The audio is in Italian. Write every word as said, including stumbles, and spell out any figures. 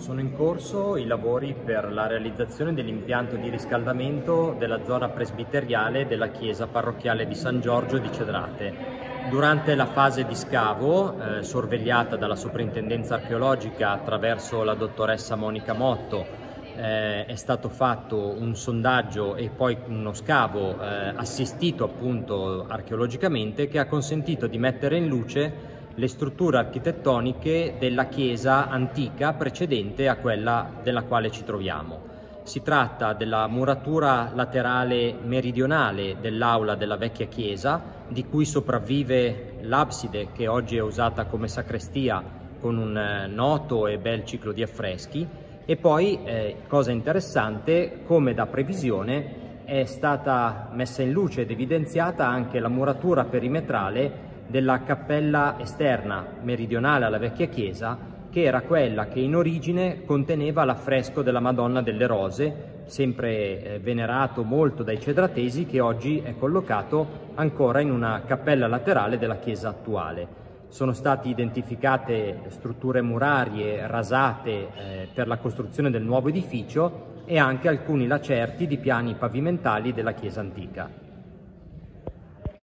Sono in corso i lavori per la realizzazione dell'impianto di riscaldamento della zona presbiteriale della chiesa parrocchiale di San Giorgio di Cedrate. Durante la fase di scavo, eh, sorvegliata dalla Soprintendenza Archeologica attraverso la dottoressa Monica Motto, eh, è stato fatto un sondaggio e poi uno scavo eh, assistito appunto archeologicamente, che ha consentito di mettere in luce le strutture architettoniche della chiesa antica precedente a quella della quale ci troviamo. Si tratta della muratura laterale meridionale dell'aula della vecchia chiesa, di cui sopravvive l'abside, che oggi è usata come sacrestia con un noto e bel ciclo di affreschi, e poi, eh, cosa interessante, come da previsione è stata messa in luce ed evidenziata anche la muratura perimetrale della cappella esterna meridionale alla vecchia chiesa, che era quella che in origine conteneva l'affresco della Madonna delle Rose, sempre eh, venerato molto dai cedratesi, che oggi è collocato ancora in una cappella laterale della chiesa attuale. Sono state identificate strutture murarie rasate eh, per la costruzione del nuovo edificio e anche alcuni lacerti di piani pavimentali della chiesa antica.